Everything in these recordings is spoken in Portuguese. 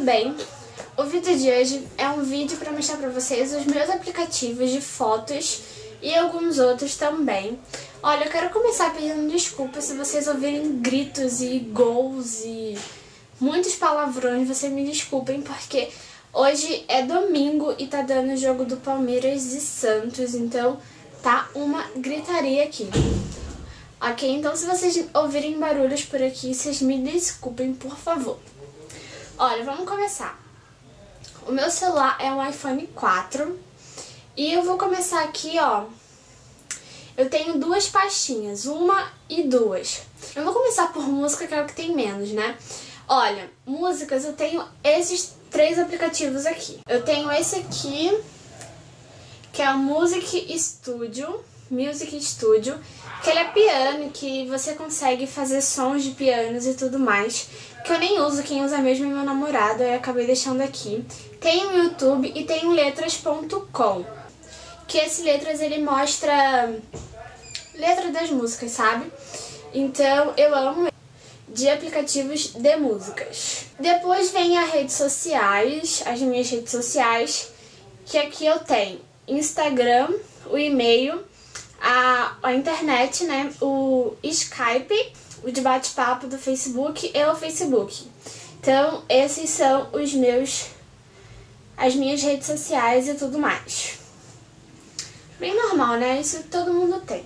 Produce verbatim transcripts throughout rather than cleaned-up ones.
bem? O vídeo de hoje é um vídeo para mostrar para vocês os meus aplicativos de fotos e alguns outros também. Olha, eu quero começar pedindo desculpas se vocês ouvirem gritos e gols e muitos palavrões, vocês me desculpem, porque hoje é domingo e tá dando o jogo do Palmeiras e Santos, então tá uma gritaria aqui. Ok, então se vocês ouvirem barulhos por aqui, vocês me desculpem, por favor. Olha, vamos começar. O meu celular é um iPhone quatro e eu vou começar aqui, ó. Eu tenho duas pastinhas, uma e duas. Eu vou começar por música, que é o que tem menos, né? Olha, músicas, eu tenho esses três aplicativos aqui. Eu tenho esse aqui, que é o Music Studio, Music Studio, que ele é piano, que você consegue fazer sons de pianos e tudo mais, que eu nem uso, quem usa mesmo é meu namorado, eu acabei deixando aqui. Tem o YouTube e tem o letras ponto com, que esse letras ele mostra letra das músicas, sabe? Então eu amo de aplicativos de músicas. Depois vem as redes sociais, as minhas redes sociais, que aqui eu tenho Instagram, o e-mail, a, a internet, né, o Skype, o de bate-papo do Facebook e o Facebook. Então, esses são os meus, as minhas redes sociais e tudo mais. Bem normal, né? Isso todo mundo tem.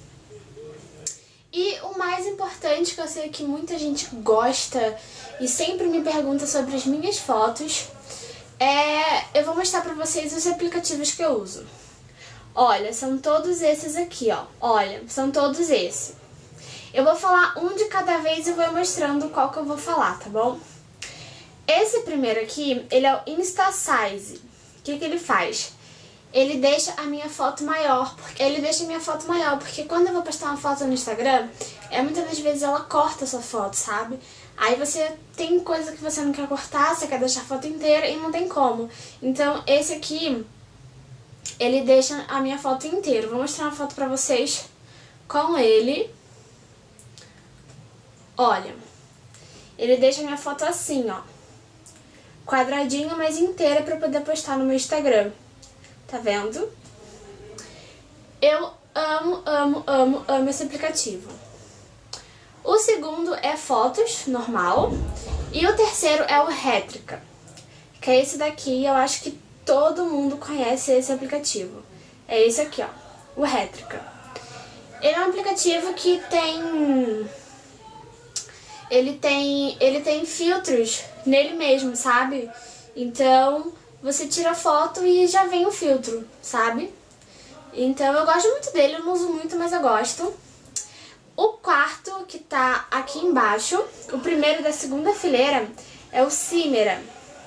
E o mais importante, que eu sei que muita gente gosta e sempre me pergunta sobre as minhas fotos, é... eu vou mostrar pra vocês os aplicativos que eu uso. Olha, são todos esses aqui, ó. Olha, são todos esses. Eu vou falar um de cada vez e vou mostrando qual que eu vou falar, tá bom? Esse primeiro aqui, ele é o InstaSize. O que que ele faz? Ele deixa a minha foto maior, porque ele deixa a minha foto maior, porque quando eu vou postar uma foto no Instagram, é, muitas das vezes ela corta a sua foto, sabe? Aí você tem coisa que você não quer cortar, você quer deixar a foto inteira e não tem como. Então esse aqui, ele deixa a minha foto inteira. Vou mostrar uma foto pra vocês com ele. Olha, ele deixa a minha foto assim, ó, quadradinho, mas inteira pra poder postar no meu Instagram. Tá vendo? Eu amo, amo, amo, amo esse aplicativo. O segundo é Fotos, normal. E o terceiro é o Rétrica, que é esse daqui. Eu acho que todo mundo conhece esse aplicativo. É esse aqui, ó, o Rétrica. Ele é um aplicativo que tem... Ele tem, ele tem filtros nele mesmo, sabe? Então, você tira a foto e já vem o filtro, sabe? Então, eu gosto muito dele, eu não uso muito, mas eu gosto. O quarto, que tá aqui embaixo, o primeiro da segunda fileira, é o Cimera.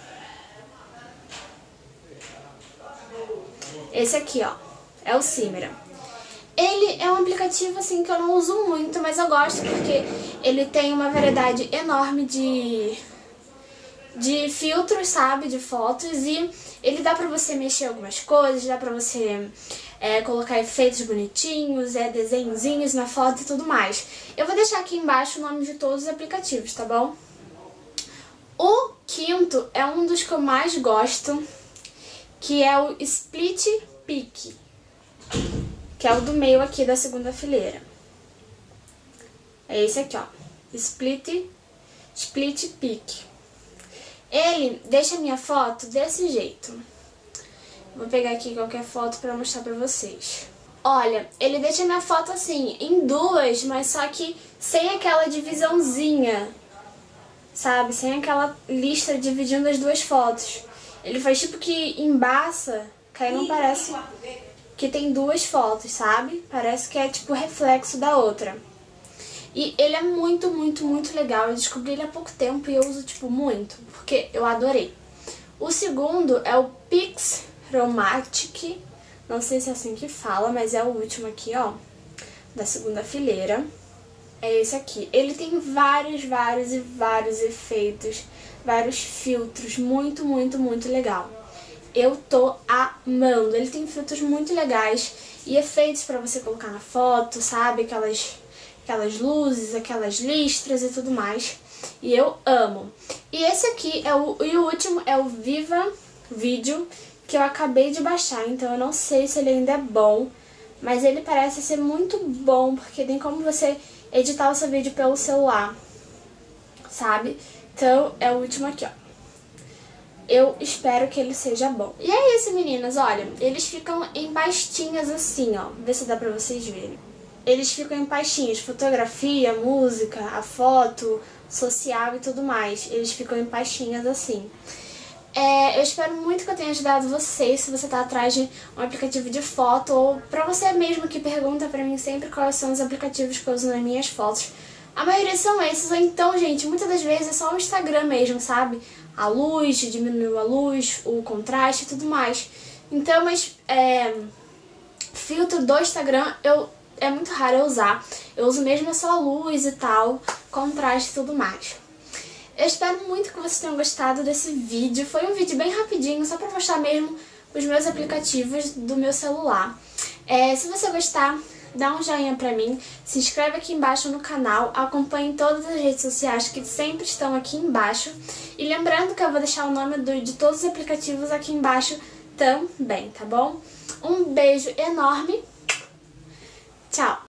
Esse aqui, ó, é o Cimera. Ele é um aplicativo, assim, que eu não uso muito, mas eu gosto porque ele tem uma variedade enorme de, de filtros, sabe, de fotos, e ele dá pra você mexer algumas coisas, dá pra você é, colocar efeitos bonitinhos, é, desenhozinhos na foto e tudo mais. Eu vou deixar aqui embaixo o nome de todos os aplicativos, tá bom? O quinto é um dos que eu mais gosto, que é o Split Pic, que é o do meio aqui da segunda fileira. É esse aqui, ó, Split, Split Pic. Ele deixa a minha foto desse jeito. Vou pegar aqui qualquer foto pra mostrar pra vocês. Olha, ele deixa a minha foto assim, em duas, mas só que sem aquela divisãozinha, sabe? Sem aquela lista dividindo as duas fotos. Ele faz tipo que embaça, que aí não parece que tem duas fotos, sabe? Parece que é tipo reflexo da outra. E ele é muito, muito, muito legal. Eu descobri ele há pouco tempo e eu uso tipo muito, porque eu adorei. O segundo é o Pixromatic. Não sei se é assim que fala, mas é o último aqui, ó, da segunda fileira. É esse aqui. Ele tem vários, vários e vários efeitos, vários filtros. Muito, muito, muito legal. Eu tô amando. Ele tem filtros muito legais e efeitos pra você colocar na foto, sabe? Aquelas, aquelas luzes, aquelas listras e tudo mais. E eu amo. E esse aqui é o, e o último é o Viva Vídeo, que eu acabei de baixar, então eu não sei se ele ainda é bom, mas ele parece ser muito bom, porque tem como você editar o seu vídeo pelo celular, sabe? Então é o último aqui, ó. Eu espero que ele seja bom. E é isso, meninas, olha, eles ficam em pastinhas assim, ó, vê se dá pra vocês verem. Eles ficam em pastinhas, fotografia, música, a foto, social e tudo mais. Eles ficam em pastinhas assim. É, eu espero muito que eu tenha ajudado vocês, se você tá atrás de um aplicativo de foto, ou pra você mesmo que pergunta pra mim sempre quais são os aplicativos que eu uso nas minhas fotos. A maioria são esses, ou então, gente, muitas das vezes é só o Instagram mesmo, sabe? A luz, diminuiu a luz, o contraste e tudo mais. Então, mas é, filtro do Instagram eu é muito raro eu usar. Eu uso mesmo só a luz e tal, contraste e tudo mais. Eu espero muito que vocês tenham gostado desse vídeo. Foi um vídeo bem rapidinho, só pra mostrar mesmo os meus aplicativos do meu celular. É, se você gostar, dá um joinha pra mim, se inscreve aqui embaixo no canal, acompanhe todas as redes sociais que sempre estão aqui embaixo. E lembrando que eu vou deixar o nome do, de todos os aplicativos aqui embaixo também, tá bom? Um beijo enorme. Tchau!